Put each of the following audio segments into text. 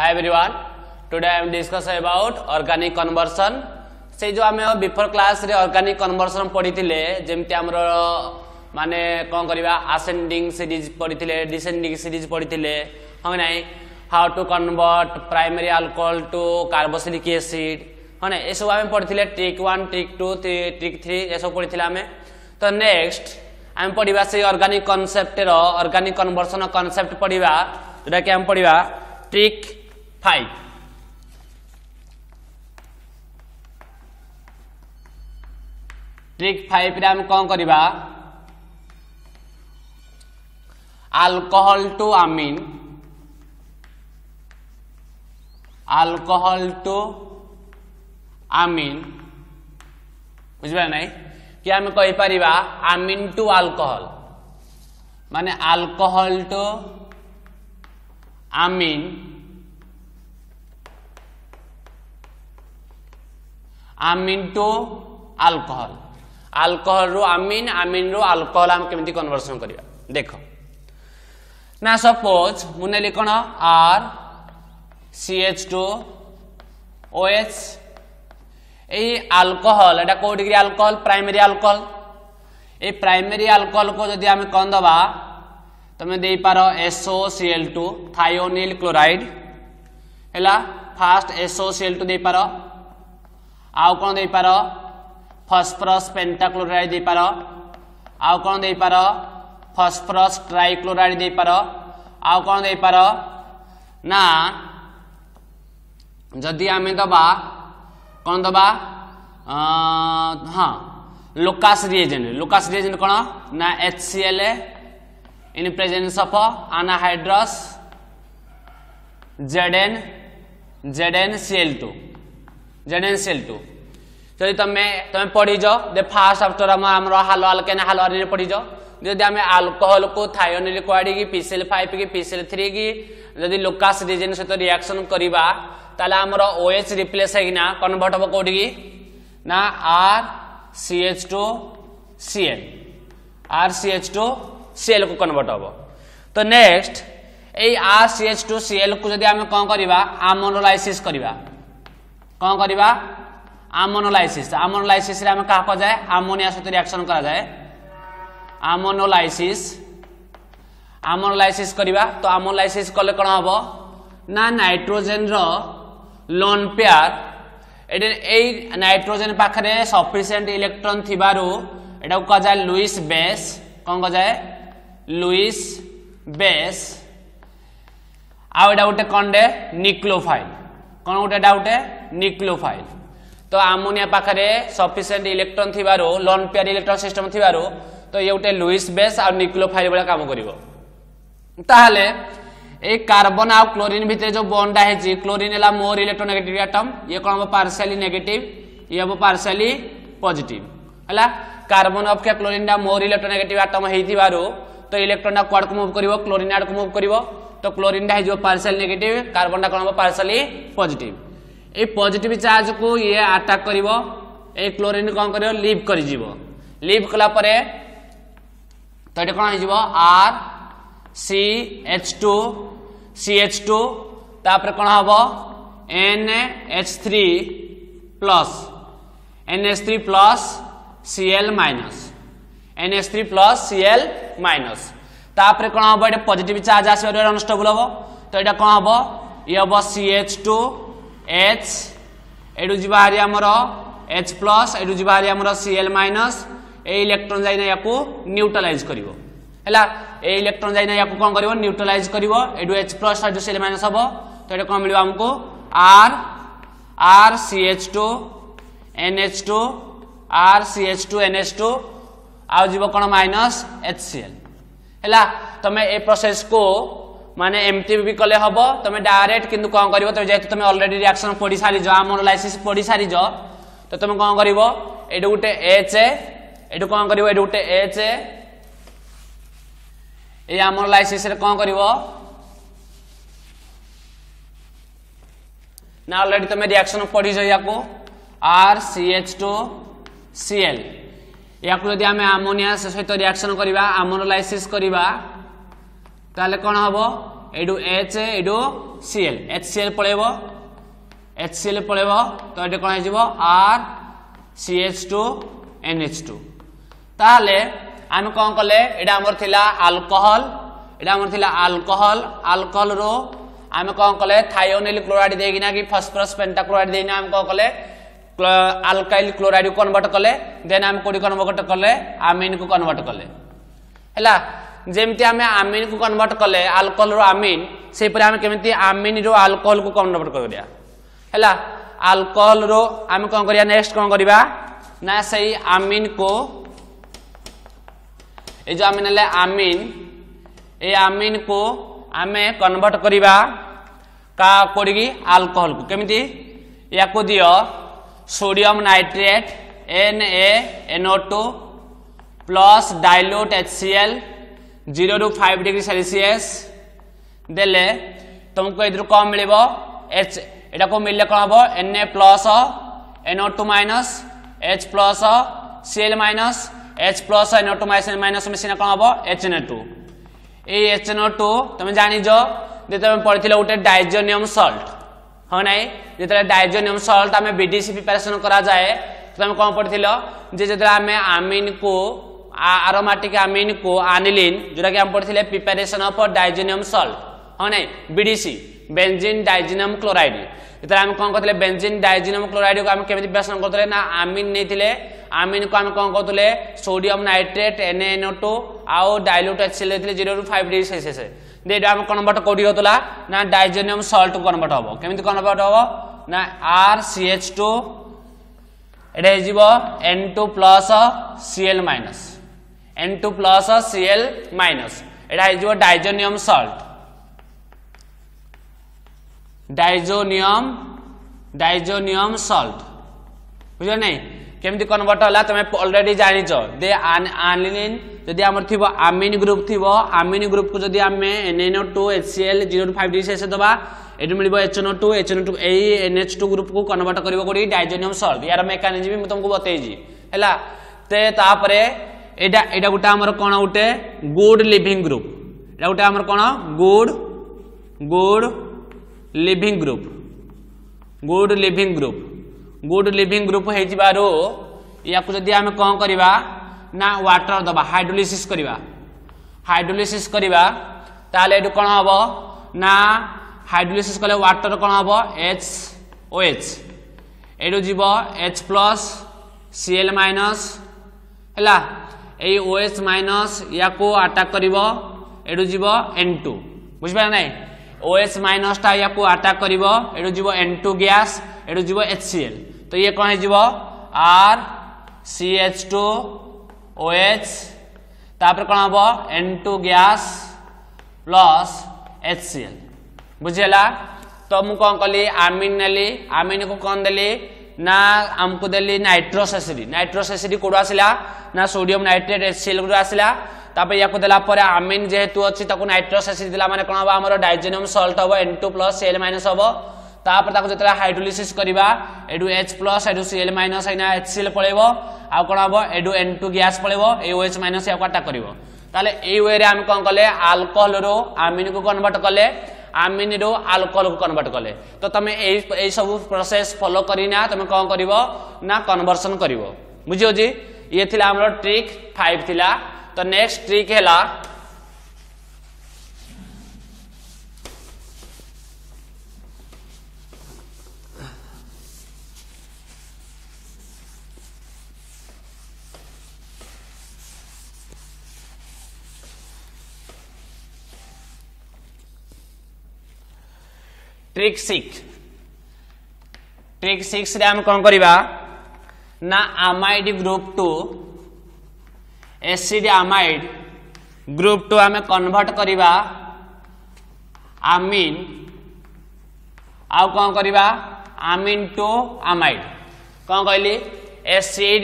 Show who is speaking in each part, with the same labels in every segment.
Speaker 1: Hi everyone. Today I am discuss about organic conversion. से जो आमे बिफोर क्लास रे ऑर्गेनिक कन्वर्सन पढ़िथिले जेमति हमर माने कोन करबा असेंडिंग सीरीज पढ़िथिले डिसेंडिंग सीरीज पढ़िथिले हम नाही how to convert primary alcohol to carboxylic acid हने ए सब आमे पढ़िथिले ट्रिक 1 ट्रिक 2 ट्रिक 3 ए सब पढ़िथिले आमे तो नेक्स्ट आमे पढ़िबा से ऑर्गेनिक कांसेप्ट रो ऑर्गेनिक कन्वर्सन कांसेप्ट पढ़िबा जेटा कि हम पढ़िबा ट्रिक 5 ट्रिक 5 रे हम कोन करबा अल्कोहल टू अमीन बुझबा नै कि हम कहि परिबा अमीन टू अल्कोहल माने alcohol to amine amine to alcohol alcohol रु अमीन अमीन रु अल्कोहल हम केमिति कन्वर्सन करिया देखो ना सपोज मुने लिखण are CH2 OH A alcohol एटा को डिग्री अल्कोहल प्राइमरी अल्कोहल ए प्राइमरी अल्कोहल को जदि हम कोन दबा तमे देई पारो SOCl2 थायोनिल क्लोराइड हैला फर्स्ट SOCl2 देई पारो आउ कोन देई पारो फॉस्फोरस पेंटाक्लोराइड दे पारो आउ कोन दे पारो फॉस्फोरस ट्राइक्लोराइड दे पारो आउ कोन दे पारो ना जदि आमे दबा कोन दबा हां लोकास रिएजेंट कोन ना HCl in presence of anhydrous ZnCl2 जदि तमे पढ़ी जाओ दे फास्ट आफ्टर हमर हालो अल्केन हालो आर्निन पढ़ी जाओ जदि हमें अल्कोहल को थायोनिल क्लोराइड की PCl5 की PCl3 की जदि लोकास रिएजेंट सहित रिएक्शन करबा ताले हमर OH रिप्लेस हेगिना कन्वर्ट हो कोडी की ना RCH2Cl को कन्वर्ट हो तो नेक्स्ट ए RCH2Cl को जदि हम कोन करबा अमोनोलाइसिस करबा कोन करबा अमोनोलाइसिस रे हम का को जाय अमोनिया सहित रिएक्शन करा जाय अमोनोलाइसिस करबा तो अमोनोलाइसिस कले कोन हबो ना नाइट्रोजन रो लोन पेयर ए नाइट्रोजन पाखरे सफिशिएंट इलेक्ट्रॉन थिबारु एटा को जाय लुईस बेस कोन को जाय लुईस बेस आ एटा उटे कोन दे न्यूक्लियोफाइल कोन उटे डाउटे न्यूक्लियोफाइल तो अमोनिया पाखरे सफिशिएंट इलेक्ट्रॉन थिबारु लोन पेयर इलेक्ट्रॉन सिस्टम थिबारु तो ये उटे लुईस बेस और न्यूक्लियोफाइल वाला काम करिवो ताहले ए कार्बन आ क्लोरीन भितर जो बॉन्ड है क्लोरीन एला मोर इलेक्ट्रोनेगेटिव एटम ये कोन हो पार्शियली नेगेटिव ये हो पार्शियली पॉजिटिव हला कार्बन ऑफ के क्लोरीन डा मोर इलेक्ट्रोनेगेटिव एटम हेतिबारु तो इलेक्ट्रॉन डा क्वाड को मूव करिवो क्लोरीन आड को मूव करिवो तो क्लोरीन डा जो पार्शियल नेगेटिव कार्बन डा कोन हो पार्शियली पॉजिटिव ए पॉजिटिव चार्ज को ये अटैक करिवो ए क्लोरीन कोन करिवो लीव करि जीवो लीव कला परे तो एटा कोन हे जीवो CH2 तापर कोन हबो NH3 प्लस Cl माइनस तापर कोन हबो एटा पॉजिटिव चार्ज आसीबो अनस्टेबल हबो तो एटा कोन हबो ये हबो CH2H एडु जिबारी हमर H प्लस एडु जिबारी हमर Cl माइनस ए इलेक्ट्रॉन जाइना याकू न्यूट्रलाइज करिवो हैला ए इलेक्ट्रॉन जाइना याकू कोन करिवो न्यूट्रलाइज करिवो एडु H प्लस एडु Cl माइनस हबो तो एटा कोन मिलिबो हमको RCH2 NH2 RCH2 NH2 आ जीवो कोन माइनस HCl हैला तमे ए प्रोसेस को माने एमटी भी कले हबो तमे डायरेक्ट किंतु कोन करिवो तो जेतु तमे ऑलरेडी रिएक्शन पढी सारी जो अमोनोलाइसिस पढी सारी जो तो तमे कोन करिवो एडु गुटे H एडु कोन करिवो एडु गुटे H ए अमोनोलाइसिस रे कोन करिवो ना ऑलरेडी तमे रिएक्शन पढी जो याको RCH2Cl याको यदि हमें अमोनिया सहित रिएक्शन करिबा अमोनोलाइसिस करिबा ताले कोन हबो एडु H एडु Cl HCl पळेबो HCl पळेबो तो एटे कोन हिजबो R CH2 NH2 ताले आम कोन कले एडा हमर थिला अल्कोहल एडा हमर थिला अल्कोहल रो आम कोन कले थायोनिल क्लोराइड देगिना कि फास्फोरस पेंटाक्लोराइड देगिना आम कोन कले अल्काइल क्लोराइड को कन्वर्ट कले देन आम कोडी कन्वर्ट कले अमीन को कन्वर्ट कले हला जेमती आमे अमीन को कन्वर्ट कले अल्कोहल रो अमीन से पर आमे केमती अमीन रो अल्कोहल को कन्वर्ट करिया हला अल्कोहल रो आमे कोन करिया नेक्स्ट कोन करिबा ना सही अमीन को ए जो अमीन ले अमीन ए अमीन को आमे कन्वर्ट करिबा का कोडी अल्कोहल को केमती या को दियो sodium nitrate NaNO2 plus dilute HCl 0 to 5 degree Celsius देले तुमको इधर कौन मिलेबो H एटा को मिलले कोन हबो Na plus NO2 minus H plus Cl minus H plus NO2 minus में सिना कोन हबो HNO2 ए HNO2 तुम जानि जो जे तुम पढिथिलो उटे डाइजोनियम सॉल्ट हाँ नहीं जितने डाइजोनियम सॉल्ट आम बीडीसी प्रिपरेशन करा जाए तो तुम कौन पढ़िथिलो जे जदि आम आमीन को आरोमेटिक आमीन को आनिलीन जोटा कि हम पढ़िथिले प्रिपरेशन ऑफ डाइजोनियम सॉल्ट हाँ नहीं बीडीसी बेंजीन डाइजोनियम क्लोराइड जितने आम कौन करथिले बेंजीन डाइजोनियम क्लोराइड को आम केमिति प्रिपरेशन करथिले ना आमीन नेथिले आमीन को आम कौन करथिले सोडियम नाइट्रेट NaNO2 आउ डाइल्यूट HCl देथिले 0 to 5 डिग्री सेल्सियस दे आम कन्वर्ट कोडी होतला ना डाइजोनियम सॉल्ट को कन्वर्ट हबो केमिति कन्वर्ट हबो ना RCH2 एडे हिजिबो N2 plus Cl minus N2 plus Cl minus एडा हिजिबो डाइजोनियम सॉल्ट डाइजोनियम सॉल्ट बुझो नहीं केमिति कन्वर्ट होला तमे ऑलरेडी जानिचो दे आनिलीन जदि हमर थिबो अमीन ग्रुप थिबो अमीन ग्रुप को जदि हमें NaNO2 HCl 0 to 5 degree Celsius दबा एटु मिलिबो HNO2 ए NH2 ग्रुप को कन्वर्ट करिवो कोडी डाइजोनियम सॉल्ट यार मेकानिज्म भी तुमको बतैजी हैला ते तापरे एडा गुटा हमर कोन उठे गुड लिविंग ग्रुप एडा गुटा हमर कोन गुड लिविंग ग्रुप हे जिबारो या को जदि हम कोन करबा ना वाटर दबा हाइड्रोलिसिस करिबा ताले एडु कोन हबो ना हाइड्रोलिसिस कले वाटर कोन हबो HOH एडु जीवो H प्लस Cl माइनस हैला ए OH माइनस या को अटैक करिवो एडु जीवो N2 बुझबा नै OH माइनस ता या को अटैक करिवो एडु जीवो N2 गैस एडु जीवो HCl तो ये कोन हे जीवो R CH2 OH तापर कोन हबो N2 गैस प्लस HCl बुझेला तो मु कोन कली आमीन को कोन देली ना हमको देली नाइट्रस एसिड कोड आसिला ना सोडियम नाइट्रेट HCl कोड आसिला तापर या को देला परे आमीन जेहेतु अछि ताको नाइट्रस एसिड दिला माने कोन हबो हमरो डाइजोनियम सॉल्ट हबो N2 प्लस Cl माइनस हबो तापर ताको जतरा हाइड्रोलिसिस करिबा एडु H प्लस एडु Cl माइनस आइना HCl पळेबो आ कोन हबो एडु N2 गैस पळेबो ए OH माइनस या काटा करिवो ताले ए वे रे हम कोन कले अल्कोहल रो आमीन को कन्वर्ट कले आमीन रो अल्कोहल को कन्वर्ट कले तो तमे ए सब प्रोसेस फॉलो करिना तमे कोन करिवो ना कन्वर्सन करिवो बुझियो जी ये थिला हमरो ट्रिक 5 थिला तो नेक्स्ट ट्रिक हैला ट्रिक 6 रे हम कोन करिबा ना amide group to acid amide group to हमें कन्वर्ट करिबा आमीन आउ कोन करिबा आमीन टू अमाइड कोन कहली एसिड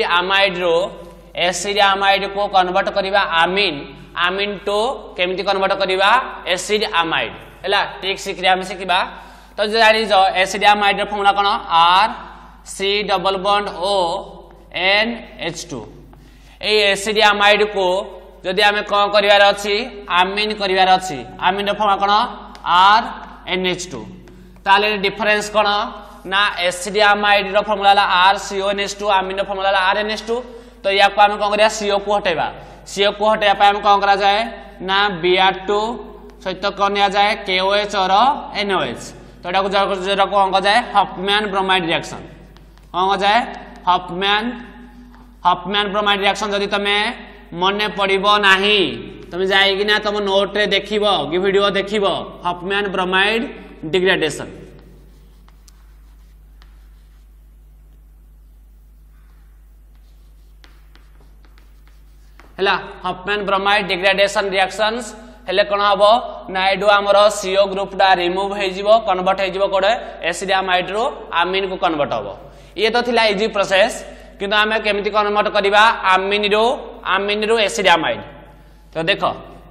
Speaker 1: अमाइड को कन्वर्ट करिबा आमीन टू केमिति कन्वर्ट करिबा एसिड अमाइड हैला ट्रिक 6 रे हम सिखिबा तो जानि जो एसिड अमाइड रो फॉर्मूला कोन R C double bond O N H2 ए एसिड अमाइड को जदि हमें कोन करिवार अछि आमीन करिवार अछि आमीन रो फॉर्मूला कोन R NH2 ताले डिफरेंस कोन ना एसिडियामाइड रो फार्मूला ला RCONH2 अमीन रो फार्मूला ला RNH2 तो या को हम कोन करिया CO को हटेबा CO को हटेया पे हम कोन करा जाए ना Br2 सहित कोन निया जाए KOH और NOH तो एटा को जरा को अंग जाए हफमैन ब्रोमाइड रिएक्शन अंग जाए हफमैन ब्रोमाइड रिएक्शन जदि तमे मने पड़िबो नाही तमे जाई कि ना तुम नोट रे देखिबो कि वीडियो देखिबो हफमैन ब्रोमाइड डिग्रेडेशन हला हफमैन ब्रोमाइड डिग्रेडेशन रिएक्शंस हेले कोन हबो ना एडो हमरो CO ग्रुप डा रिमूव हे जिवो कन्वर्ट हे जिवो कोडे एसिडामाइड रो अमीन को कन्वर्ट हबो ये तो थिला इजी प्रोसेस किंतु हमें केमिति कन्वर्ट करिबा अमीन रो एसिडामाइड तो देखो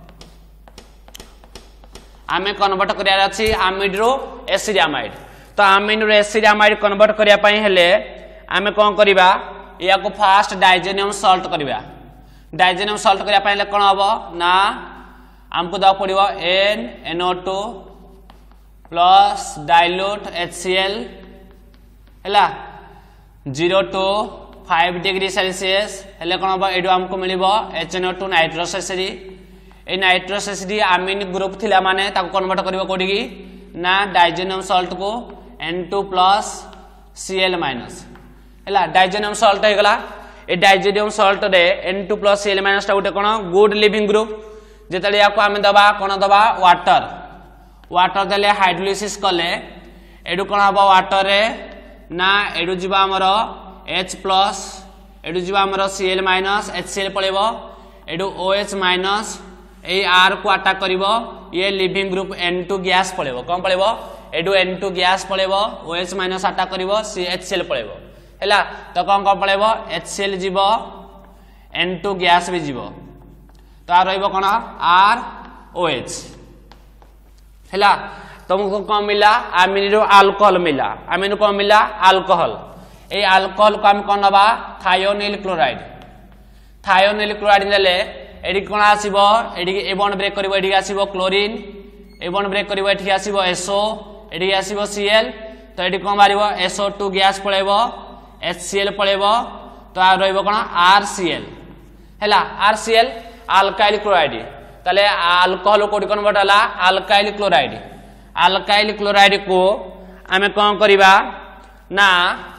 Speaker 1: आमे कन्वर्ट करिया अछि अमीन रो एसिडामाइड तो अमीन रो एसिडामाइड कन्वर्ट करिया पई हेले आमे कोन करिबा या को फास्ट डाइजेनियम सॉल्ट करिबा डाइजेनियम सॉल्ट करिया पई कोन हबो ना हमको दा पड़िबो NO2 प्लस डाइल्यूट HCl हैला 0 to 5 डिग्री सेल्सियस हेले कोन हबो एडो हमको मिलिबो HNO2 नाइट्रस एसिड ए नाइट्रस एसिड अमीन ग्रुप थिला माने ताको कन्वर्ट करिवो कोडी की ना डाइजेनियम सॉल्ट को N2 प्लस Cl माइनस हैला डाइजेनियम सॉल्ट हे गला ए डाइजेनियम सॉल्ट रे N2 प्लस Cl माइनस ता उटे कोन गुड लिविंग ग्रुप जेतले याको आमे दबा कोन दबा वाटर देले हाइड्रोलिसिस कले एडु कोन हबो वाटर रे ना एडु जिबा हमरो H प्लस एडु जिबा हमरो Cl माइनस HCl पळेबो एडु OH माइनस ए R को अटैक करिवो ये लिविंग ग्रुप N2 गैस पळेबो कोन पळेबो एडु N2 गैस पळेबो OH माइनस अटैक करिवो HCl पळेबो हैला तो कोन पळेबो HCl जिवो N2 गैस भी जिवो तो आ रहिबो कोन ROH हैला तुमको कौन मिला अमीनो अल्कोहल मिला अमीनो कौन मिला अल्कोहल ए अल्कोहल को हम कौन नबा थायोनिल क्लोराइड नेले एडी कोन आसीबो एडी ए बॉन्ड ब्रेक करिवो एडी आसीबो क्लोरीन ए बॉन्ड ब्रेक करिवो एठी आसीबो SO एडी आसीबो Cl तो एडी कोन मारिबो SO2 गैस पळेबो HCl पळेबो तो आ रहिबो कोन RCl हैला RCl अल्काइल क्लोराइड ताले अल्कोहल कोडी कन्वर्ट होला अल्काइल क्लोराइड को आमे कोन करिबा ना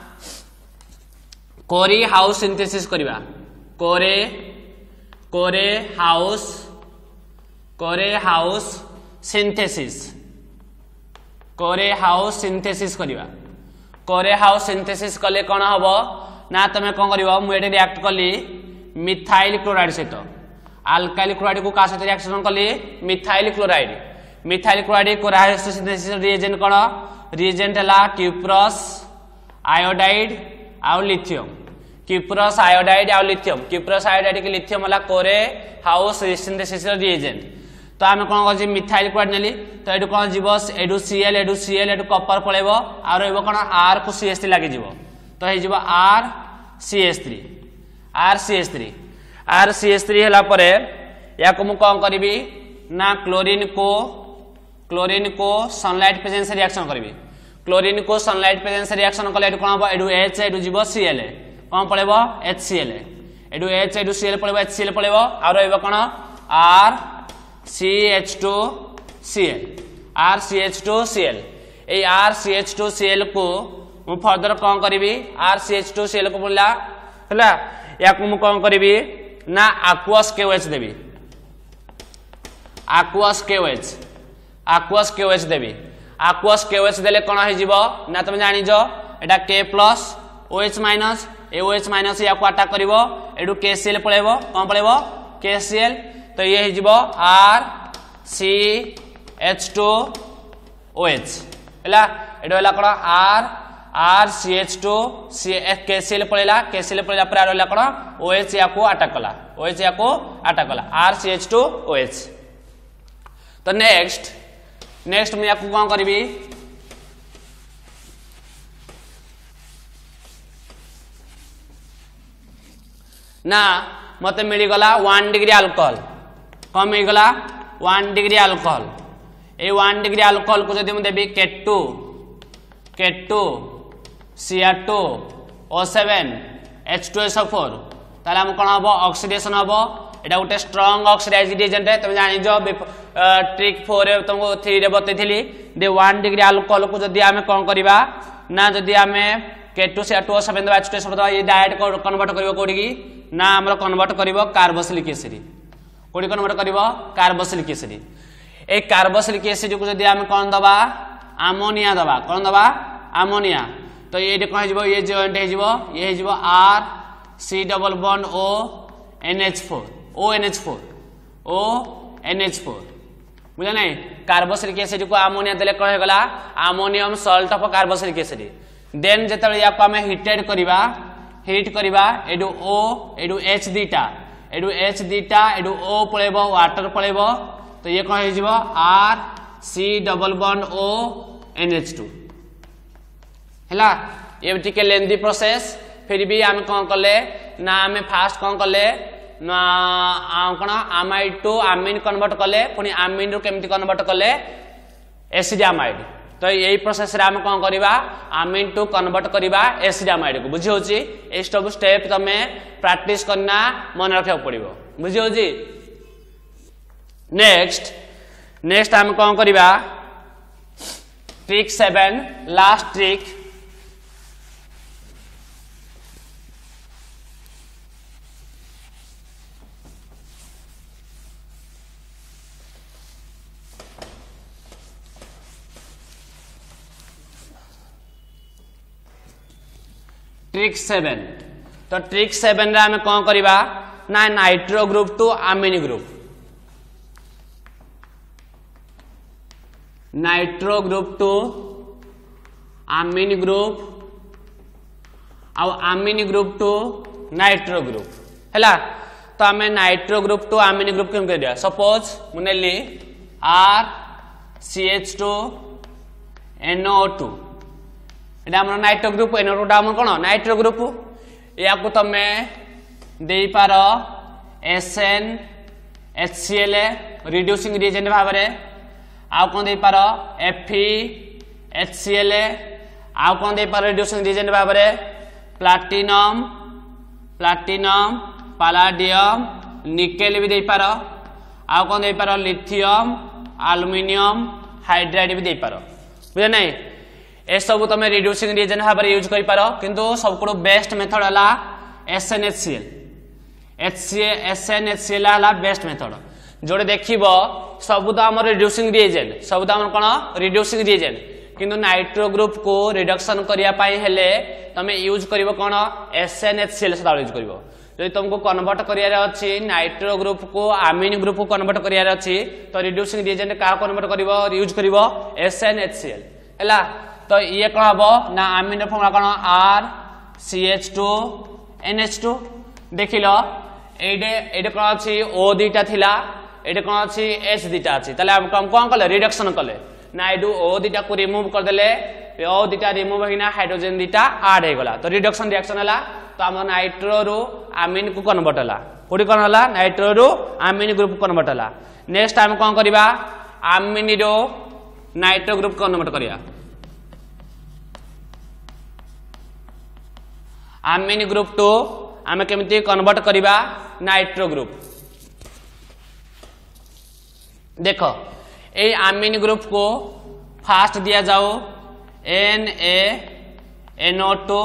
Speaker 1: कोरी हाउस सिंथेसिस करिबा कोरे हाउस सिंथेसिस करिबा कोरे हाउस सिंथेसिस कले कोन हबो ना तमे कोन करिवो मु एटे रिएक्ट कली मिथाइल क्लोराइड सहित अल्काइल क्लोराइड को का सहित रिएक्शन कली methyl chloride Corey House synthesis reagent कोन रिएजेंट हला क्यूप्रस आयोडाइड आ लिथियम क्यूप्रस आयोडाइड के लिथियम हला कोरे हाउस सिंथेसिस रिएजेंट तो आमे कोन करछि मिथाइल क्लोराइड नेली तो एडु कोन जीवो एडु Cl एडु कॉपर पळेबो आ रहइबो कोन R को CH3 लागि जीवो तो हे जीवो RCH3 हला परे या को मु कोन करबी ना क्लोरीन को सनलाइट प्रेजेंस रिएक्शन करबी क्लोरीन को सनलाइट प्रेजेंस रिएक्शन कले एडु कोन हबो एडु H एडु जीवो Cl कोन पळेबो HCl एडु H एडु Cl पळेबो HCl पळेबो आ रहइबो कोन RCH2Cl ए RCH2Cl को मु फर्दर कोन करबी RCH2Cl को बोला हला या को मु कोन करबी ना aqueous KOH देबी aqueous KOH देले कोन हे जीवो ना तुम जानि जो एटा K प्लस OH माइनस ए OH माइनस या को अटैक करिवो एडु KCl पळेबो कोन पळेबो KCl तो ये हे जीवो RCH2OH हला एडो हला कोन RCH2 KCl पळेला पर रहला कोन OH या को अटैक कला RCH2OH तो नेक्स्ट मैं आपको कोन करबी ना मते मिली गला 1 डिग्री अल्कोहल कम मिली गला 1 डिग्री अल्कोहल ए 1 डिग्री अल्कोहल को जदि देवी K2 Cr2 O7 H2SO4 ताले हम कोन हबो ऑक्सीडेशन हबो एटा गोटे स्ट्रांग ऑक्सीडाइजिंग एजेंट है तुम जानि जो ट्रिक 4 रे तुमको 3 रे बतैथिली दे 1 डिग्री अल्कोहल को जदि हमें कोन करबा ना जदि हमें K2 Cr2O7 दबा H2SO4 दबा ये डायरेक्ट कन्वर्ट करबो कोडी की ना हमर कन्वर्ट करबो कार्बोक्सिलिक एसिड कोडी कन्वर्ट करबो कार्बोक्सिलिक एसिड ए कार्बोक्सिलिक एसिड को जदि हम कोन दबा अमोनिया दबा कोन दबा अमोनिया तो ये कौन हो ये जॉइंट हो ये हो R C double bond O NH4 ONH4 बुझा नहीं कार्बोक्सिलिक एसिड को अमोनिया देले कौन हो गला ammonium salt of carboxylic acid then जेतले या को हम हीट करबा एडु O एडु H दीटा एडु O पळेबो वाटर पळेबो तो ये कौन हो R C double bond O NH2 हैला ये टिके लेंदी प्रोसेस फिर भी आम कौन कले ना आम फास्ट कौन कले ना कौन अमाइड टू आमिन कन्वर्ट कले पुणी आमिन रु केमती कन्वर्ट कले एसिड अमाइड तो यही प्रोसेस रे आम कौन करबा आमिन टू कन्वर्ट करबा एसिड अमाइड को बुझी होची ए सब स्टेप तमे प्रैक्टिस करना मन रखा पड़िबो बुझी होची नेक्स्ट आम कौन करबा ट्रिक 7 लास्ट ट्रिक ट्रिक 7 तो ट्रिक 7 रे हमें कौन करबा ना nitro group to amine group nitro group to amine group और amine group to nitro group हैला तो हमें nitro group to amine group केम कर दिया सपोज मुनेली R CH2 NO2 एटा हमर नाइट्रो ग्रुप NO2 टा हमर कोन नाइट्रो ग्रुप या को तमे देई पारो SN HCl रिड्यूसिंग रिएजेंट भाव रे आ कोन देई पारो Fe HCl आ कोन देई पारो रिड्यूसिंग रिएजेंट भाव रे प्लैटिनम पैलाडियम निकेल भी देई पारो आ कोन देई पारो लिथियम एल्युमिनियम हाइड्राइड भी देई पारो बुझे नहीं ए सब तुम रिड्यूसिंग रिएजेंट भाव में यूज कर पारो किंतु सबको बेस्ट मेथड है SNHCl है बेस्ट मेथड जोड़े देखिबो सब तो आम रिड्यूसिंग रिएजेंट सब तो आम कौन रिड्यूसिंग रिएजेंट किंतु नाइट्रो ग्रुप को रिडक्शन करने तुम यूज कर कौन SNHCl सदा यूज कर जो तुमको कन्वर्ट करार अच्छी नाइट्रो ग्रुप को अमीन ग्रुप को कन्वर्ट करार अच्छी तो रिड्यूसिंग रिएजेंट क्या कन्वर्ट कर यूज कर SNHCl है तो ये कौन हम ना अमीन फॉर्मूला कौन R CH2 NH2 देख लो ये कौन अच्छी O दीटा थिला ये कौन अच्छी H दीटा अच्छी ताले हम कौन कले रिडक्शन कले ना ये O दीटा को रिमूव कर देले O दीटा रिमूव होना हाइड्रोजन दीटा ऐड हो गला तो रिडक्शन रिएक्शन है तो आम नाइट्रो रु अमीन को कन्वर्ट है कोडी कौन है नाइट्रो रु अमीन ग्रुप कन्वर्ट है नेक्स्ट आम कौन करबा अमीन रो नाइट्रो ग्रुप कन्वर्ट करिया अमीन ग्रुप टू आम केमती कन्वर्ट करबा नाइट्रो ग्रुप देखो ए अमीन ग्रुप को फास्ट दिया जाओ NaNO2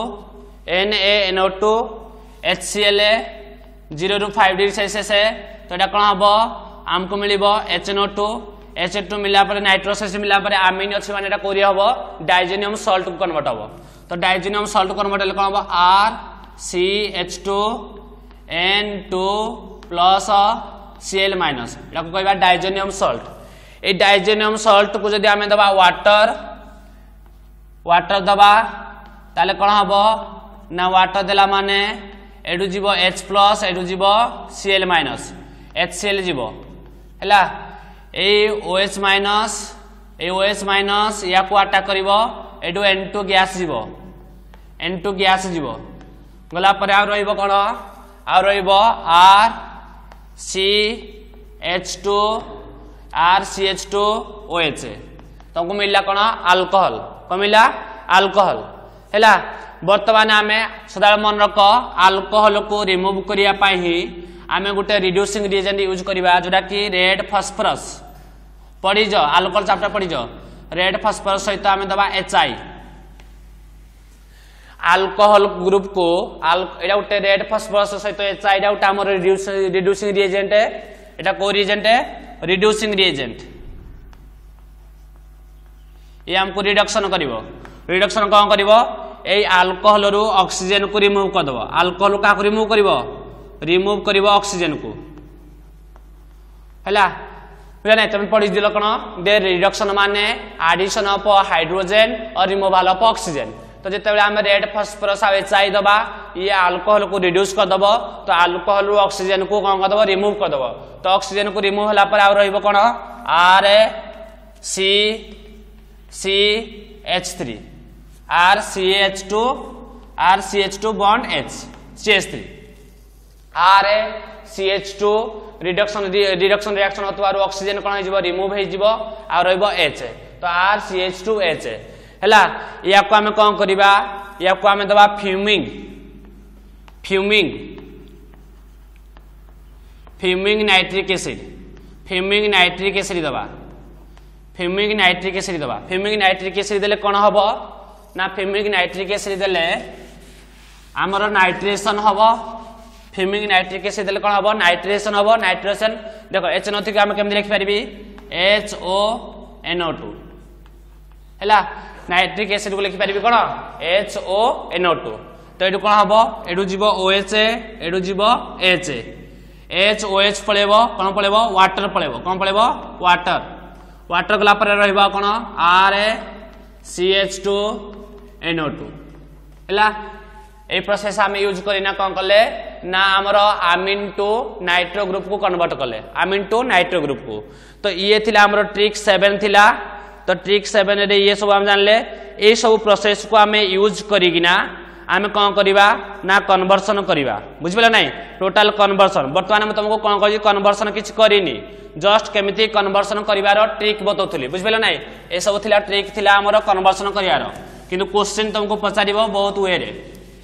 Speaker 1: HCl 0 ରୁ 5 डिग्री सेल्सियस है तो ये कौन हम आमको मिल HNO2 मिला पर नाइट्रोसेस मिला पर अमीन अच्छी माने कोरिया हम डाइजेनियम सॉल्ट को कन्वर्ट हम तो डाइजेनियम सॉल्ट कन्वर्ट हेले कौन हम RCH2N2 प्लस Cl माइनस या कहबा डाइजेनियम सॉल्ट ए डाइजेनियम सॉल्ट को जदि आमे दबा वाटर दबा ताले कौन हम ना वाटर देला माने एडु जीव H प्लस एडु जीव Cl माइनस HCl जीव हैला ए OH माइनस या को अटैक करिवो एडु N2 गैस जीव N2 गैस जीव गला पर आ रहिबो कोन आ रहिबो RCH2 RCH2OH तुमको मिलला कौन अल्कोहल कौन मिलला अल्कोहल है। बर्तमान आम सदा मन रख अल्कोहल को रिमूव करने ही आम गोटे रिड्यूसिंग रिएजेंट यूज करवा जोटा कि रेड फॉस्फोरस पढ़ीज अल्कोहल चैप्टर पढ़ीज रेड फॉस्फोरस सहित आम दबा HI अल्कोहल ग्रुप को एटा गोटे रेड फॉस्फोरस सहित HI एटा गोटे हमर रिड्यूसिंग रिएजेंट एटा को रिएजेंट रिड्यूसिंग रिएजेंट ये हमको रिडक्शन करिवो रिडक्शन कौन करिवो ए अल्कोहल रु ऑक्सीजन को रिमूव कर दबो अल्कोहल का रिमूव करिवो रिमूव करिवो ऑक्सीजन को हैला बुझा तुम पढ़ी दिल कौन दे रिडक्शन माने एडिशन ऑफ हाइड्रोजन और रिमूवल ऑफ ऑक्सीजन तो जिते आम रेड फॉस्फोरस HI दबा ये अल्कोहल को रिड्यूस कर दबो तो अल्कोहल रु ऑक्सीजन को कौन कर दबो रिमूव कर दबो तो ऑक्सीजन को रिमूव होला पर आ रहिबो कौन RCH3 RCH2 bond H CH3 RCH2 reduction reaction होतबा ऑक्सीजन कोन हो रिमूव हो जिवो आ रहइबो H तो RCH2H हैला या को हम कोन करबा या को हम दबा फ्यूमिंग नाइट्रिक एसिड दबा फ्यूमिंग नाइट्रिक एसिड देले कोन हबो ना फ्यूमिक नाइट्रिक एसिड देले आमर नाइट्रेशन हबो फ्यूमिक नाइट्रिक एसिड देले कोन हबो नाइट्रेशन देखो H नथि हम केमि लिखि परबी HONO2 हैला नाइट्रिक एसिड को लिखि परबी कोन HONO2 तो एडु कोन हबो एडु जीवो OH एडु जीवो H OH पळेबो कोन पळेबो वाटर पळेबो कोन पळेबो वाटर गला पर रहइबा कोन CH2NO2 हैला ए प्रोसेस हम यूज करिना कोन कले ना हमर अमीन टू नाइट्रो ग्रुप को कन्वर्ट कले अमीन टू नाइट्रो ग्रुप को तो ये थिला हमर ट्रिक 7 थिला तो ट्रिक 7 रे ये सब हम जानले ए सब प्रोसेस को हम यूज करिगिना आम कौन करवा ना कन्वर्सन करवा बुझिपा ना टोटाल कन्वर्सन बर्तमान मैं तुमको कौन कह कन्वर्सन किसी करनी जस्ट केमिति कन्वर्सन करिवार ट्रिक बतौली बुझिपा ना ये सब थिला ट्रिक थिला हमर कन्वर्सन करिवार किंतु क्वेश्चन तुमको पचारिबो बहुत वे रे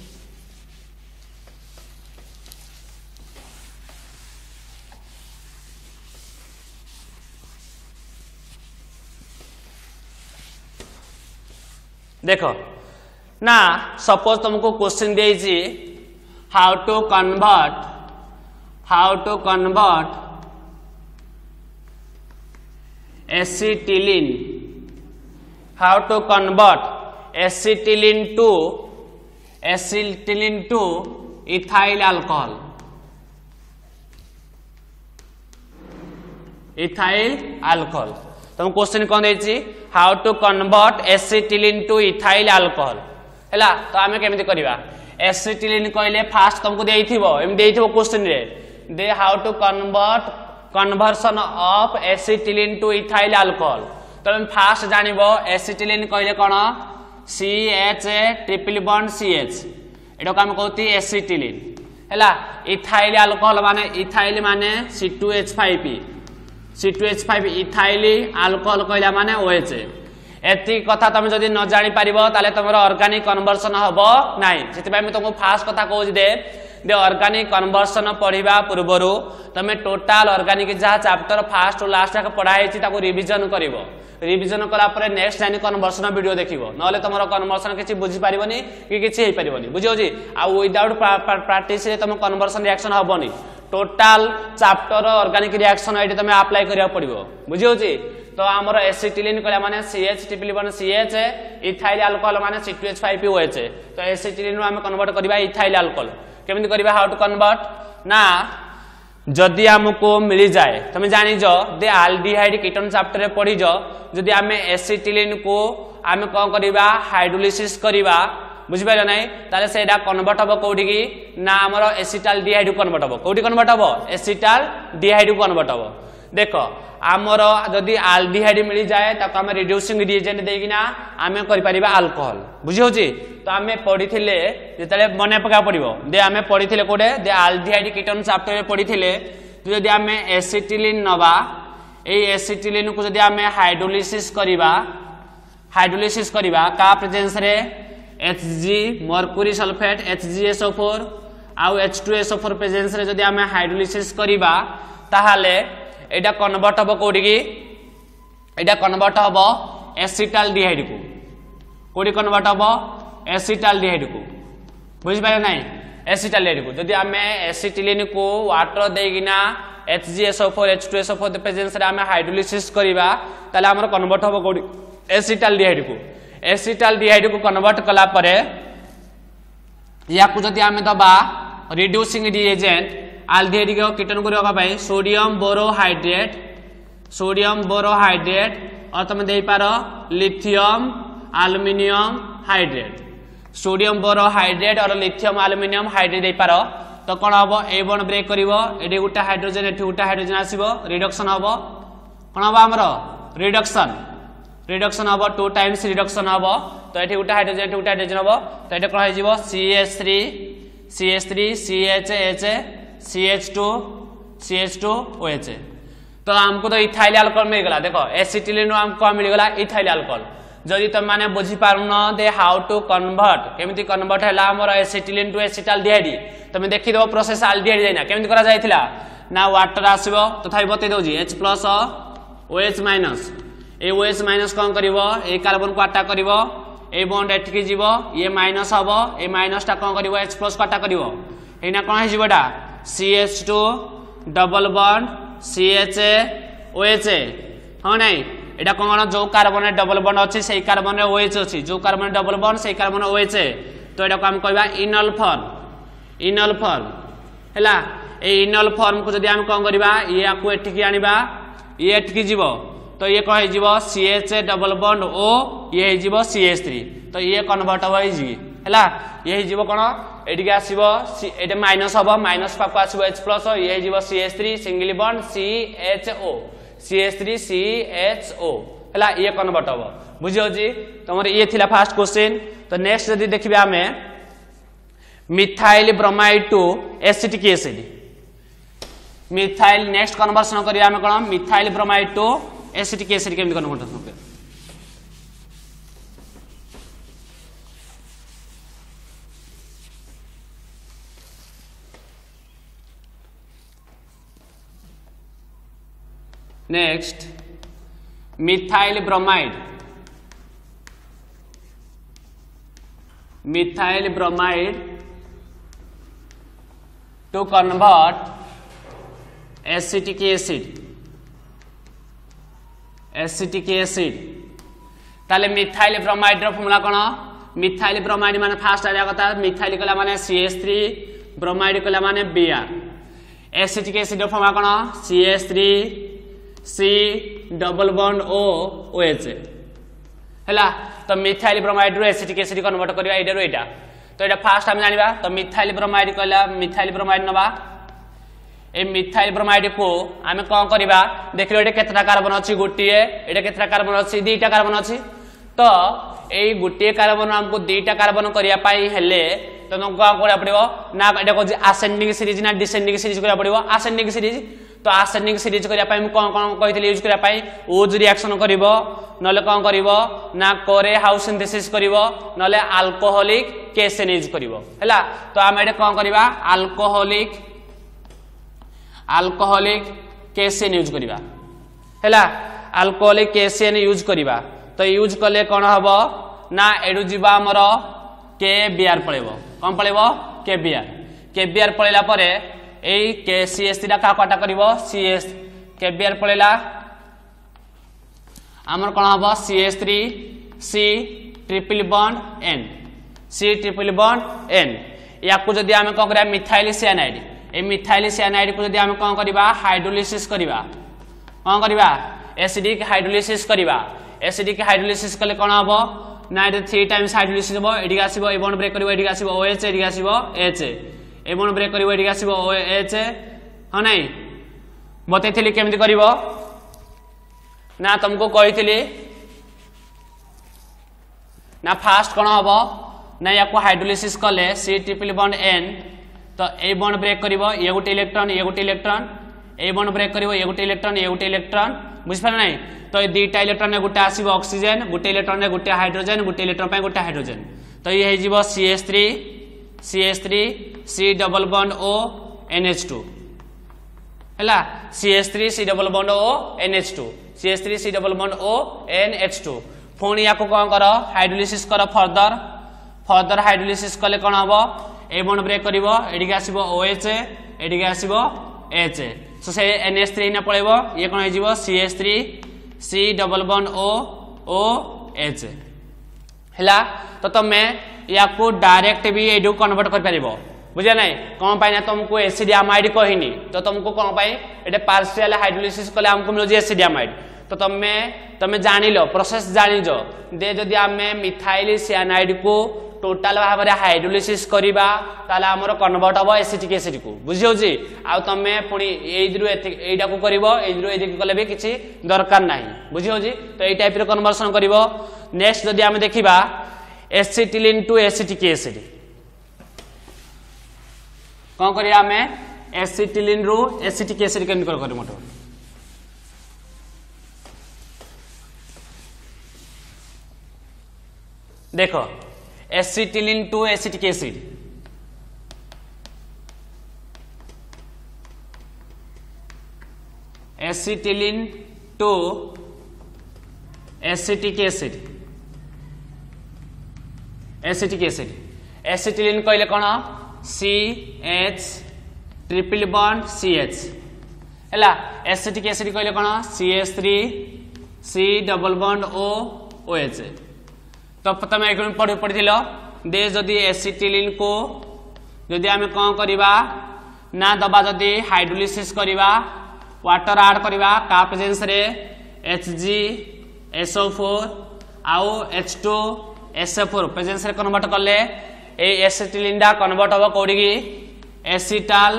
Speaker 1: देखो ना सपोज तुमको क्वेश्चन देइछि how to convert acetylene to ethyl alcohol तुम क्वेश्चन कौन देइछि how to convert acetylene to ethyl alcohol हैला तो आमे केमिति करबा एसिटिलीन कहले फास्ट तुमको देइथिबो एम देइथिबो क्वेश्चन रे दे how to conversion of acetylene to ethyl alcohol तो हम फास्ट जानिबो एसिटिलीन कहले कोन CH ट्रिपल बॉन्ड CH एडो काम कहती एसिटिलीन हैला इथाइल अल्कोहल माने C2H5 इथाइल अल्कोहल कहला माने OH एति कथा तुम जदि न जानि पारिबो ताले तुमर ऑर्गेनिक कन्वर्सन हबो नाही सेति भाई मैं तुमको फास्ट कथा कहू दे ऑर्गेनिक कन्वर्सन पढ़िबा पूर्वरु तमे टोटल ऑर्गेनिक जहा चैप्टर फास्ट और लास्ट तक पढ़ाई छि ताको रिवीजन करिवो रिवीजन कला परे नेक्स्ट टाइम कन्वर्सन वीडियो देखिवो नले तुमर कन्वर्सन किछि बुझि पारिबोनी कि किछि हेइ पारिबोनी बुझियो जी आ विदाउट प्रैक्टिस रे तुम कन्वर्सन रिएक्शन हबोनी टोटल चैप्टर ऑर्गेनिक रिएक्शन एटी तुम अप्लाई करिया पड़िबो बुझियो जी तो आमर एसिटिलीन कहला माने CH triple bond CH ethyl alcohol माने C2H5OH तो एसिटिलीन रो हम कन्वर्ट करबा इथाइल अल्कोहल केमिति करबा हाउ टू कन्वर्ट ना जदि हमको मिल जाए तुम जानी जो दे एल्डिहाइड कीटोन चैप्टर रे पढ़ी जो जदि आमे एसिटिलीन को आमे कोन करबा हाइड्रोलिसिस करबा बुझि पाइल नै ताले सेडा कन्वर्ट हबो कोडी की ना हमर एसिटाल डिहाइड कन्वर्ट हबो कोडी कन्वर्ट हबो एसिटाल डिहाइड कन्वर्ट हबो देखो आमर जदि एल्डिहाइड मिल जाए ताको हम रिड्यूसिंग रिएजेंट देगिना आमे करि परिबा अल्कोहल बुझि होची तो आमे पढिथिले जेतले मने पका पड़िबो दे आमे पढिथिले कोडे दे एल्डिहाइड कीटोन चैप्टर रे पढिथिले जदि आमे एसिटिलीन नबा एसिटिलिन को जदि आमे हाइड्रोलिसिस करिबा का प्रेजेंस रे Hg मर्क्यूरी सल्फेट HgSO4 आउ H2SO4 प्रेजेंस रे जदि आमे हाइड्रोलिसिस करिबा ताहाले एटा कन्वर्ट हबो कोडी की एटा कन्वर्ट हबो एसिटाल्डिहाइड को कोडी कन्वर्ट हबो एसिटाल्डिहाइड को बुझि पारे नै एसिटाल्डिहाइड को जदि आमे एसिटिलिन को वाटर देगिना HgSO4 H2SO4 प्रेजेंस रे आमे हाइड्रोलिसिस करिबा ताले हमर कन्वर्ट हबो कोडी एसिटाल्डिहाइड को कन्वर्ट कला परे या को जदि आमे दबा रिड्यूसिंग रिएजेंट एल्डिहाइड को कीटन को रखा पाई सोडियम बोरोहाइड्रेट और तुम दे पारो lithium aluminium hydrate sodium borohydrate और लिथियम एल्युमिनियम हाइड्रेट दे पारो तो कोन हबो ए बॉन्ड ब्रेक करिवो एडी गुटा हाइड्रोजन एठी गुटा हाइड्रोजन आसीबो रिडक्शन हबो कोन हबो हमरो रिडक्शन हबो 2 टाइम्स रिडक्शन हबो तो एठी गुटा हाइड्रोजन हबो तो एटा कोन हिजिवो CH3 CHH CH2 OH तो हमको तो इथाइल अल्कोहल मिल गला देखो एसिटिलिन हमको मिल गला इथाइल अल्कोहल जदि तुम माने बुझी पारुन दे हाउ टू कन्वर्ट केमिति कन्वर्ट हैला हमर एसिटिलिन टू एसिटाल्डिहाइड तुम देखि देबो प्रोसेस एल्डिहाइड जाइना केमिति करा जायथिला ना वाटर आसीबो तथापि बते दउजी H+ OH- ए OH- कोन करिवो ए कार्बन को अटैक करिवो ए बॉन्ड एठकी जीवो ये माइनस हबो ए माइनस टा कोन करिवो H+ को अटैक करिवो एना कोन हिजिबोडा CH2 double bond CHA OH हां नै एटा कोन जो कार्बन डबल बॉन्ड अछि सेही कार्बन रे OH अछि जो कार्बन डबल बॉन्ड सेही कार्बन OH तो एटा को हम कहबा इनल फॉर्म हैला ए इनल फॉर्म को जदि हम कोन करिबा ये को एठकी आनिबा ये एठकी जीवो तो ये कह जीवो CHA डबल बॉन्ड O ये जीवो CH3 तो ये कन्वर्ट हो जी हैला ये जीवो कोन एडिके आसीबो एटे माइनस हबो माइनस पाको आसीबो H+ ये जीवो CH3 सिंगल बॉन्ड CHO हैला ये कन्वर्ट हबो बुझियो जी तमर ये थिला फर्स्ट क्वेश्चन तो नेक्स्ट जदी देखिबे हमें methyl bromide to acetic acid methyl next conversion करिया हमें कोन methyl bromide to acetic acid केमि कन्वर्सन होबे next methyl bromide to convert acetic acid ताले मिथाइल ब्रोमाइड रो फॉर्मूला कोन मिथाइल ब्रोमाइड माने फास्ट आया कथा मिथाइल कला माने CH3 ब्रोमाइड कला माने Br एसिटिक एसिड रो फॉर्मूला कोन CH3 C double bond O OH हैला तो मिथाइल ब्रोमाइड रो एसिटिक एसिड कन्वर्ट करिया एडा रो एडा तो एडा फास्ट हम जानिबा तो मिथाइल ब्रोमाइड कला मिथाइल ब्रोमाइड नबा ए मिथाइल ब्रोमाइड को आमे कोन करिबा देखिलो एटे केतना कार्बन अछि गोटिए एटे केतना कार्बन अछि दुईटा कार्बन अछि तो एई गोटिए कार्बन हमको दुईटा कार्बन करिया पाई हेले तो हमको कोन पड़िबो ना एटा को असेंडिंग सीरीज ना डिसेंडिंग सीरीज करिया पड़िबो असेंडिंग सीरीज तो असेंडिंग सीरीज करिया पाई कोन कोन कहितले यूज करिया पाई ओज रिएक्शन करिवो नले कोन करिवो ना कोरे हाउस सिंथेसिस करिवो नले अल्कोहलिक केसेन यूज करिवो हैला तो हम एटे कोन करिबा अल्कोहलिक केसेन यूज करिबा हैला अल्कोहलिक केसेन यूज करिबा तो यूज कले कोन हबो ना एडु जीवा हमर KBr पळेबो कोन पळेबो KBr पळेला परे एई CH3 का काटा करिवो CS KBr पळेला हमर कोन हबो CH3 C triple bond N या को जदी हम कोन करिया मिथाइल साइनाइड ए मिथाइल साइनाइड को जदी हम कोन करिबा हाइड्रोलिसिस करिबा कोन करिबा एसिडिक हाइड्रोलिसिस कले कोन हबो ना 3 टाइम्स हाइड्रोलिसिस हबो एडी आसीबो ए बॉन्ड ब्रेक करिवो एडी आसीबो OH एडी आसीबो H ए बॉन्ड ब्रेक करिवो एडी आसीबो OH ह नै बतेथिली केमिति करिवो ना तुमको कहिथिली ना फास्ट कोन हबो ना या को हाइड्रोलिसिस कले C ट्रिपल बॉन्ड N तो ए बॉन्ड ब्रेक करिवो ये गुटे इलेक्ट्रॉन ए बॉन्ड ब्रेक करिवो ये गुटे इलेक्ट्रॉन बुझिपार नहीं तो दुईटा इलेक्ट्रॉन में गोटे आसीबो ऑक्सीजन गोटे इलेक्ट्रॉन में गोटे हाइड्रोजन गोटे इलेक्ट्रॉन पे गोटे हाइड्रोजन तो ये हो CH3 C double bond O NH2 हैला CH3 C double bond O NH2 CH3 C double bond O NH2 पुणी या कौन कर हाइड्रोलिसिस कर फर्दर हाइड्रोलिसिस कले कौन हम ए बॉन्ड ब्रेक कर एडिके आसीबो OH एडिके आसीबो H सो से NH3 ने पळेबो ये कौन हो जिवो CH3 C double bond OH हैला तो तमे या को डायरेक्ट भी एडु कन्वर्ट कर परिबो बुझे नहीं कौन पाई ना तुमको एसिडियामाइड कहिनी तो तुमको कौन पाई एटे पार्शियल हाइड्रोलिसिस कले हमको मिलो जे एसिडियामाइड तो तमे जानि लो प्रोसेस जानि जो दे जदी आमे मिथाइल सियानाइड को टोटल भाव रे हाइड्रोलिसिस करिबा ताला हमरो कन्वर्ट हो एसिटिक एसिड को बुझि होजी आ तमे पुनी एइद्रु एइडा को करिवो एइद्रु एइदि कले भी किछि दरकार नाही बुझि होजी तो एइ टाइप रे कन्वर्सन करिवो नेक्स्ट जदी आमे देखिबा एसिटिलिन टू एसिटिक एसिड कौन करिया हमें एसिटिलिन रू एसिटिक एसिड के निकल कर मोटो देखो acetylene to acetic acid acetylene to acetic acid acetic acid acetylene कहले कौन CH ट्रिपल बॉन्ड CH हैला एसिटिक एसिड कहले कौन CH3 C double bond OH तो तुम एक पढ़िल दे जदि एसिटिलिन को जदि आम कौन करवा ना दबा जदि हाइड्रोलिसिस करवा वाटर ऐड करवा का प्रेजेंस रे HgSO4 आउ H2SO4 प्रेजेंस रे कन्वर्ट कले ए एसिटिलिन डा कन्वर्ट हो कोडी की एसिटाल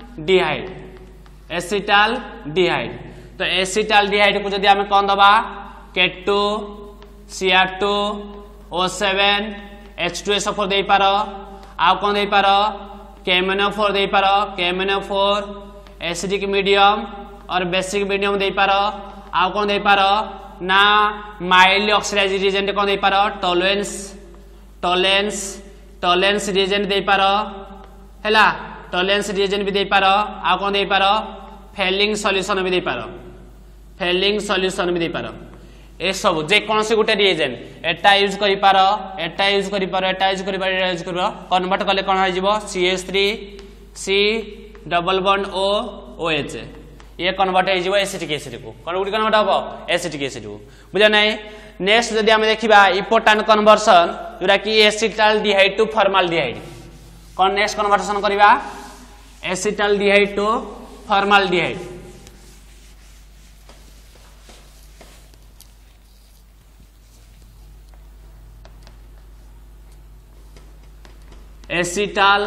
Speaker 1: डिहाइड तो एसिटाल डिहाइड को जदि आम कौन दबा K2 Cr2 O7 H2SO4 दे पार आ कौन दे पार KMnO4 दे पार KMnO4 एसिडिक मीडियम और बेसिक मीडियम दे पार आ कौन दे पार ना माइल्ड ऑक्सीडाइज रिएजेंट कौन दे पार टॉलेंस रिएजेंट दे पार हैला टॉलेंस रिएजेंट भी दे पार आ कौन दे पार फेलिंग सॉल्यूशन भी दे पार ए सब जे कौन से गोटे रिएजेंट एटा यूज करि पार एटा यूज करि पार एटा यूज करि पार एटा यूज करिवो कन्वर्ट कले कोन हो जिवो CH3 C double bond OH ये कन्वर्ट हो जिवो एसिटिक एसिड को कोन गुडी कन्वर्ट हो एसिटिक एसिड को बुझा नहीं नेक्स्ट जदि हम देखिबा इंपोर्टेंट कन्वर्सन जोरा कि एसिटाल डिहाइड टू फॉर्माल्डिहाइड कोन नेक्स्ट कन्वर्सन करिबा acetaldehyde to formaldehyde acetal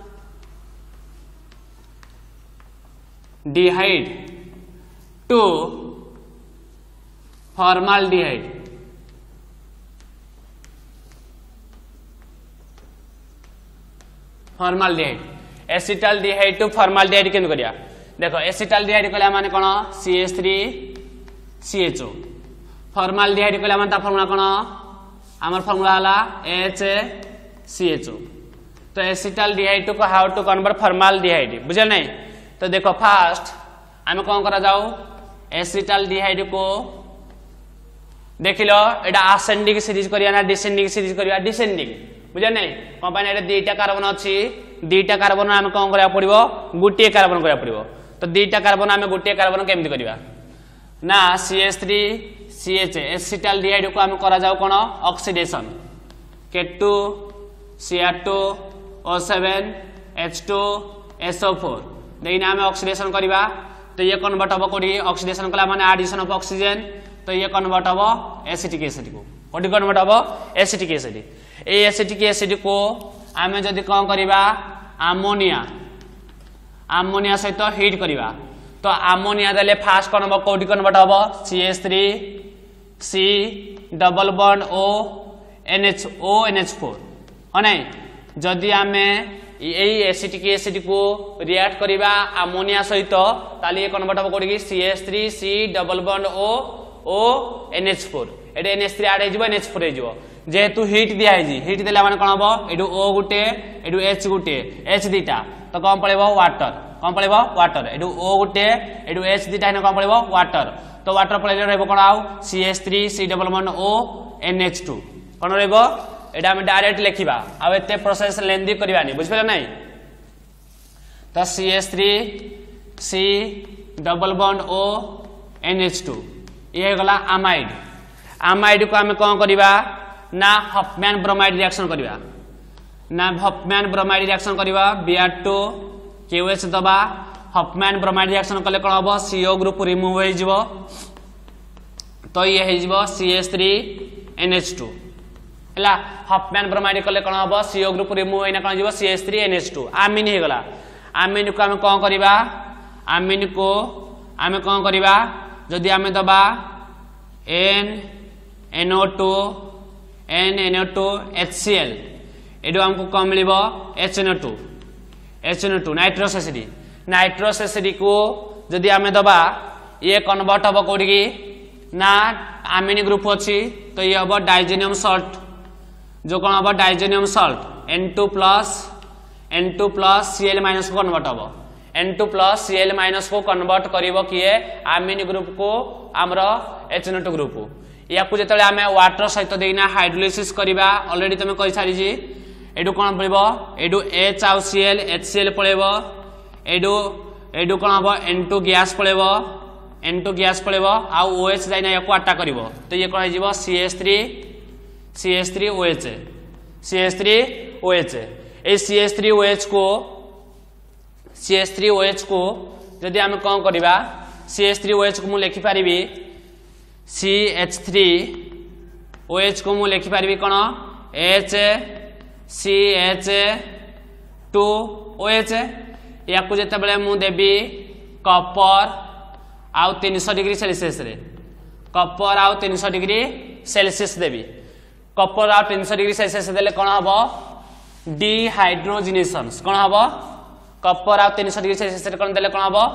Speaker 1: डिहाइड to formaldehyde acetaldehyde to formaldehyde केन करिया देखो एसिटाल डिहाइड कहला माने कोन CH3 CHO फॉर्माल्डिहाइड कहला माने ता फार्मूला कोन हमर फार्मूला हला HCHO तो एसिटाल डिहाइड को हाउ टू कन्वर्ट फॉर्माल्डिहाइड बुझे नहीं तो देखो फास्ट आम कौन करा जाऊ एसिटाल डिहाइड को देख लो एटा असेंडिंग सीरीज करिया ना डिसेंडिंग सीरीज करिया डिसेंडिंग बुझे नहीं कंपानी एटा दुईटा कार्बन अछि दुईटा कार्बन आम कौन करिया पड़िबो गुटिए कार्बन करिया पड़िबो तो दुईटा कार्बन आम गुटिए कार्बन केमति करिया ना CH3 CH एसिटाल डिहाइड को आम करा जाऊ कोन oxidation K2 Cr2 O7 H2SO4 देखिना आम ऑक्सीडेशन करवा तो ये कन्वर्ट हम कोडी ऑक्सीडेशन कला माने एडिशन ऑफ ऑक्सीजन तो ये कन्वर्ट हम एसिटिक एसिड को कोडी कन्वर्ट हम एसिटिक एसिड ए एसिटिक एसिड को आम जदि कौन करवा आमोनिया सहित हीट करवा तो आमोनिया देले फास्ट कौन हम कोडी कन्वर्ट हम CH3 C double bond ONH4 है नहीं जदि आम यही एसिटिक एसिड को रिएक्ट करबा अमोनिया सहित ताली ये कन्वर्ट हो कोडी CH3C double bond O NH4 एटे NH3 ऐड हेजिबो NH4 हेजिबो जेहेतु हीट दिया है हीट देला माने कोन हबो एडु O गुटे एडु H गुटे H दीटा तो कम पड़ेबो वाटर कम पड़ेबो वाटर एडु O गुटे एडु H दीटा हेन कम पड़ेबो वाटर तो वाटर पड़ेले रहबो कोन आउ CH3C double bond O NH2 कोन रहबो एडा हम डायरेक्ट लिखिबा आ एते प्रोसेस लेंदी करबानी बुझिपले नै तो CH3C double bond O NH2 ये गला अमाइड अमाइड को हम कौन करिबा ना हफमैन ब्रोमाइड रिएक्शन करिबा ना हफमैन ब्रोमाइड रिएक्शन करिबा Br2 KOH दबा हफमैन ब्रोमाइड रिएक्शन कले कोन हबो CO ग्रुप रिमूव होई जिवो तो ये होई जिवो CH3 NH2 हला हफमैन ब्रोमाइड कले कोन हबो CO ग्रुप रिमूव होइना कोन जिवो CH3 NH2 आमीन हे गला आमीन को हम कौन करिबा आमीन को हम कौन करिबा जदि आमे दबा NNO2 HCl एडो हमको कम मिलिबो HNO2 नाइट्रस एसिड को जदि आमे दबा ये कन्वर्ट हबो कोडी ना अमीन ग्रुप अछि तो ये हबो डाइजेनियम सॉल्ट जो कोन हबो diazonium salt N2 plus Cl minus को कन्वर्ट हबो N2 प्लस Cl माइनस को कन्वर्ट करिवो किए अमीन ग्रुप को हमरो HNO2 ग्रुप या को जेतले हमें वाटर सहित देना हाइड्रोलिसिस करिबा ऑलरेडी तमे कहि सारी जी एडु कोन पड़िबो एडु H आउ Cl HCl पड़ेबो एडु कोन हबो N2 गैस पड़ेबो N2 गैस पड़ेबो आउ OH जाइना या को अटैक करिवो तो ये कोन हिजिबो CH3OH ए CH3OH को जदि हम कौन करिबा CH3OH को मु लिखि पारिबी CH3OH को मु लिखि पारिबी कोन HCH2OH या को जते बेले मु देबी कॉपर आउ 300 डिग्री सेल्सियस रे कॉपर आउ 300 डिग्री सेल्सियस देबी कॉपर आउ 300 डिग्री सेल्सियस देले कोन हबो डिहाइड्रोजिनेशन कोन हबो कॉपर आउ 300 डिग्री सेल्सियस रे कोन देले कोन हबो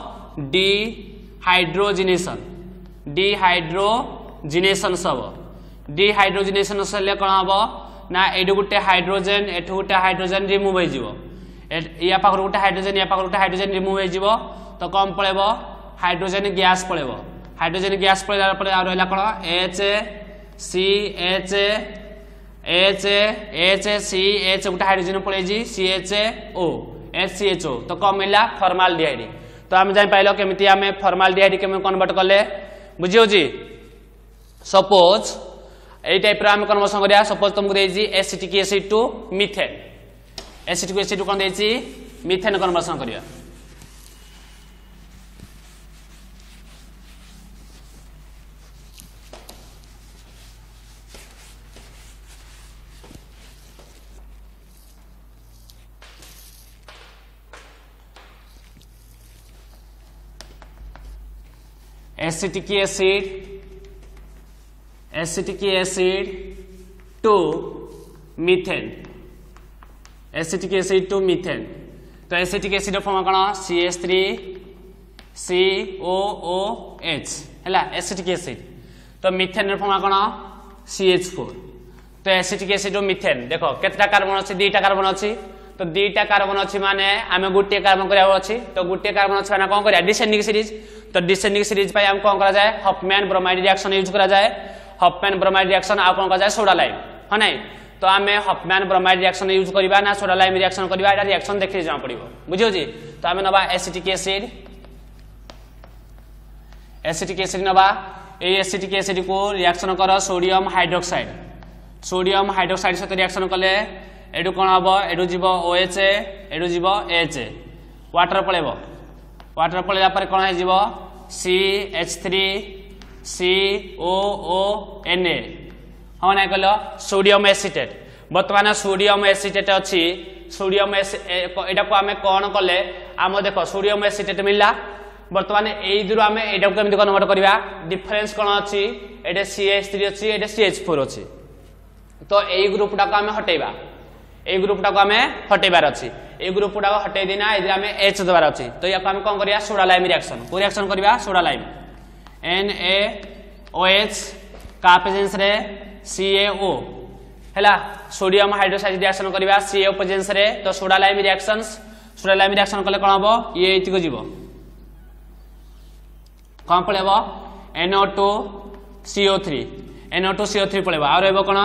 Speaker 1: डिहाइड्रोजिनेशन सब डिहाइड्रोजिनेशन सले कोन हबो ना एडु गुटे हाइड्रोजन एठु गुटे हाइड्रोजन रिमूव होई जिवो या पाखर गुटे हाइड्रोजन या पाखर गुटे हाइड्रोजन रिमूव होई जिवो तो कम पड़ेबो हाइड्रोजन गैस पड़ेबो पड़ेला पड़े आ रहला कोन HCH गुटे हाइड्रोजन पड़े जी HCHO तो कम मिला फॉर्माल्डिहाइड तो हम जाय पाइलो केमिति हमें फॉर्माल्डिहाइड केमे कन्वर्ट करले बुझियो जी सपोज ए टाइप रा हम कन्वर्सन करिया सपोज तुमको देई जी acetic acid to methane acetic acid कोन देई जी मीथेन कन्वर्सन करिया acetic acid to methane acetic acid to methane तो एसिटिक एसिड फॉर्म कोन CH3COOH हैला एसिटिक एसिड तो मीथेन फॉर्म कोन CH4 तो एसिटिक एसिड टू मीथेन देखो केतटा कार्बन अछि दुईटा कार्बन अछि तो दुईटा कार्बन अछि माने आमे गुटे कार्बन करिया अछि तो गुटे कार्बन अछि माने कोन करिया डिसेंडिंग सीरीज तो डिसेंडिंग सीरीज पाई हम कोन करा जाय हफमैन ब्रोमाइड रिएक्शन यूज करा जाय हफमैन ब्रोमाइड रिएक्शन आ कोन करा जाय सोडा लाइम ह नै तो आमे हफमैन ब्रोमाइड रिएक्शन यूज करिबा ना सोडा लाइम रिएक्शन करिबा एटा रिएक्शन देखि जा पड़िबो बुझियो जी तो आमे नबा एसिटिक एसिड नबा ए एसिटिक एसिड को रिएक्शन कर सोडियम हाइड्रोक्साइड सहित रिएक्शन कले एडु कोन हबो एडु जीवो OH एडु जीवो H वाटर पळेला पर कोन हे जीवो CH3COONA हम ना कहलो सोडियम एसिटेट वर्तमान सोडियम एसिटेट अछि सोडियम एटा को हमें कोन कले आम देखो सोडियम एसिटेट मिलला वर्तमान एई दुरु हमें एटा को केमि कन्वर्ट करबा डिफरेंस कोन अछि एटा CH3 अछि एटा CH4 अछि तो एई ग्रुपटा को हमें हटेबा ए ग्रुपटा को हमें हटेबार अछि ए ग्रुपटा को हटे देना इधर हमें H दबार अछि तो या हम कोन करिया सोडा लाइम रिएक्शन को रिएक्शन करबा सोडा लाइम NaOH का प्रेजेंस रे CaO हैला सोडियम हाइड्रोक्साइड रिएक्शन करबा CaO प्रेजेंस रे तो सोडा लाइम रिएक्शन कले कोन हबो ये इति को जीवो कोन पळेबो NO2CO3 पळेबो आ रहबो कोन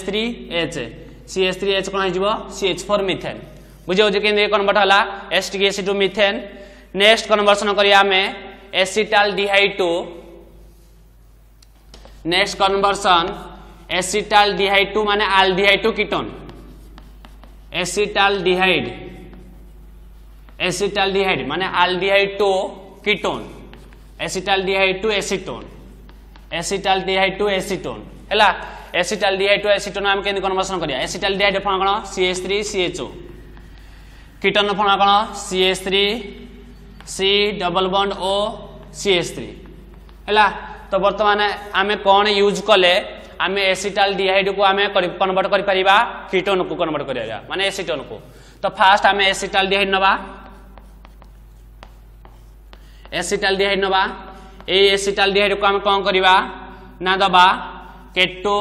Speaker 1: CH3H कोन हिजबो CH4 मीथेन बुझियो जे केने कन्वर्ट होला H2 to methane next conversion करिया हमें acetaldehyde to next conversion acetaldehyde to माने एल्डिहाइड टू कीटोन एसिटाल्डिहाइड माने aldehyde to ketone acetaldehyde to acetone हैला एसिटाल्डिहाइड टू एसीटोन हम केन कन्वर्सन करिया एसिटाल्डिहाइड फण कोन CH3CHO कीटोन फण कोन CH3 C double bond O CH3 हैला तो वर्तमान आमे कोन यूज कले आमे एसिटाल्डिहाइड को आमे कन्वर्ट करि परिबा कीटोन को कन्वर्ट करिया माने एसीटोन को तो फास्ट आमे एसिटाल्डिहाइड नबा ए एसिटाल्डिहाइड को हम कोन करबा ना दबा केटो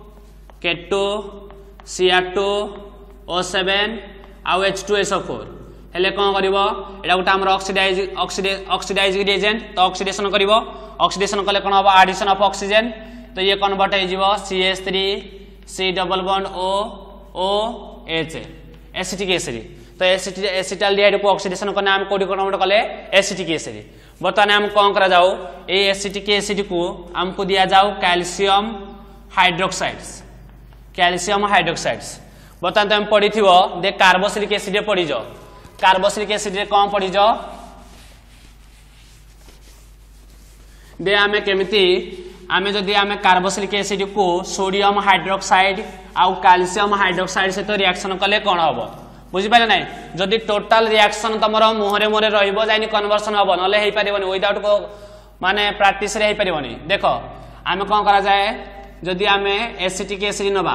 Speaker 1: CR2O7 आ H2SO4 हेले कोन करबो एडा गोटा हमर ऑक्सीडाइज रिएजेंट तो ऑक्सीडेशन करबो ऑक्सीडेशन कले कोन होबो एडिशन ऑफ ऑक्सीजन तो ये कन्वर्ट हो जीवो CH3 C double bond OH acetic acid तो एसिटाल्डिहाइड को ऑक्सीडेशन करना हम कोडी कन्वर्ट कले एसिटिक एसिड बर्तमान हम कोन करा जाऊ ए एसिटिक एसिड को हमको दिया जाऊ कैल्शियम हाइड्रोक्साइड्स बर्तमान तुम पढ़ी थो दे कार्बोक्सिलिक एसिड पढ़ी जाओ कार्बोक्सिलिक एसिड कौन पढ़ी जाओ दे आमे केमिति आमे जदि आमे कार्बोक्सिलिक एसिड को सोडियम हाइड्रोक्साइड आउ कैल्शियम हाइड्रोक्साइड सहित रिएक्शन कले कौन हबो बुझी पाले नै जदि टोटल रिएक्शन तमरो मुहरे मुहरे रहिबो जाइनि कन्वर्सन हबो नले हेइ परिबोनी विदाउट को माने प्रैक्टिस रे हेइ परिबोनी देखो आमे कोन करा जाय जदि आमे एसिटिक एसिड नबा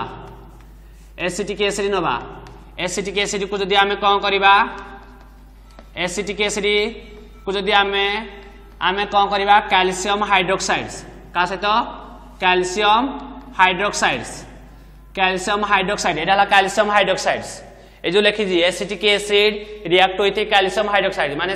Speaker 1: एसिटिक एसिड को जदि आमे कोन करिबा एसिटिक एसिड को जदि आमे कोन करिबा कैल्शियम हाइड्रोक्साइड्स का सहित कैल्शियम हाइड्रोक्साइड एटा कैल्शियम हाइड्रोक्साइड्स ए जो लिखि जी एसिटिक एसिड रिएक्ट होइते कैल्शियम हाइड्रोक्साइड माने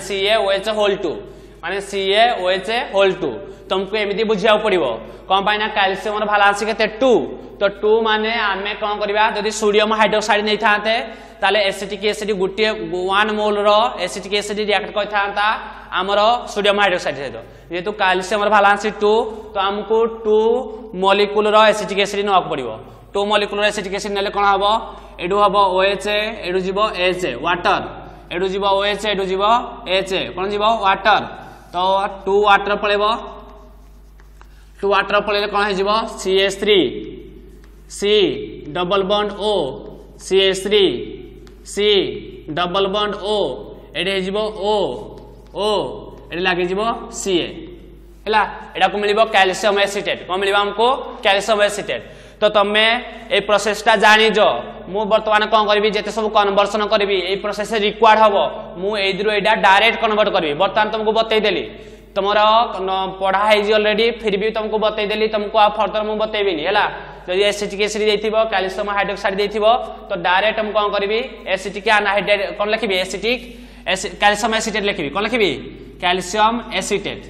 Speaker 1: CaOH तुमको एमिति बुझिया पड़िबो कोन पाइना कैल्शियम र बैलेंस केते 2 तो 2 माने आमे कोन करबा जदि सोडियम हाइड्रोक्साइड नै थाते ताले एसिटिक एसिड गुटे 1 मोल रो एसिटिक एसिड रिएक्ट कइ थांता हमरो सोडियम हाइड्रोक्साइड सहित जेतु कैल्शियम र बैलेंस 2 तो हमको 2 मॉलिक्यूल रो एसिटिक एसिड नवा पड़िबो 2 मॉलिक्यूल रो एसिटिक एसिड नेले कोन हबो एडु हबो OH एडु जीवो H वाटर एडु जीवो OH एडु जीवो H कोन जीवो वाटर तो 2 वाटर पळेबो 2 वाटर पळेले कोन हे जीवो CH3 C double bond O CH3 C double bond O एडे हे जीवो O एडे लागे जीवो Ca हैला एडा को मिलिबो कैल्शियम एसिटेट कोन मिलिबो हमको कैल्शियम एसिटेट तो तमे ए प्रोसेसटा जानि जो मु वर्तमान कोन करबी जेते सब कन्वर्सन करबी ए प्रोसेस रिक्वायर्ड हबो मु एदिरो एडा डायरेक्ट कन्वर्ट करबी वर्तमान तुमको बतै देली तमरो पढ़ा है जी ऑलरेडी फिर भी तुमको बतै देली तुमको आ फर्दर मु बतैबिनी हैला जदि एसिटिक एसिड देथिबो कैल्शियम हाइड्रोक्साइड देथिबो तो डायरेक्ट हम कोन करबी एसिटिक अनहाइड्रेट कोन लिखबी एसिटिक कैल्शियम एसिटेट लिखबी कोन लिखबी कैल्शियम एसिटेट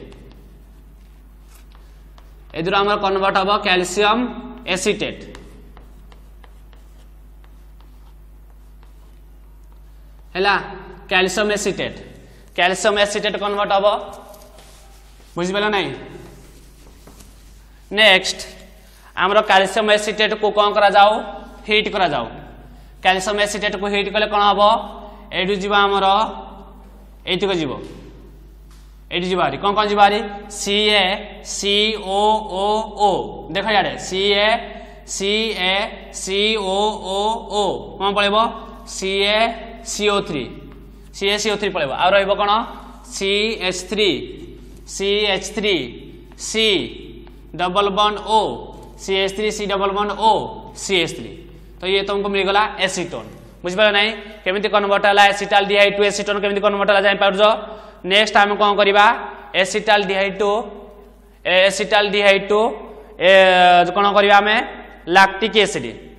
Speaker 1: एदिरो हमर कन्वर्ट हबो कैल्शियम एसिटेट हैला कैल्शियम एसिटेट कन्वर्ट हबो बुझि पेलो नै नेक्स्ट हमरो कैल्शियम एसिटेट को कोन करा जाऊ हीट करा जाऊ कैल्शियम एसिटेट को हीट कले कोन हबो एडु जीवा हमरो एति को जीवो एडि जीवारी कोन कोन जीवारी CaCOOO देखो याडे CaCOOO कोन पळेबो CaCO3 पळेबो आ रहइबो कोन CH3 C double bond O CH3 C double bond O CH3 तो ये तुमको मिल गला एसीटोन बुझिपार नहीं केमिति कन्वर्ट होला एसिटाल्डिहाइड टू एसीटोन केमिति कन्वर्ट होला जानि पाउजो नेक्स्ट हम कोन करिबा एसिटाल्डिहाइड टू कोन करिबा हमें लैक्टिक एसिड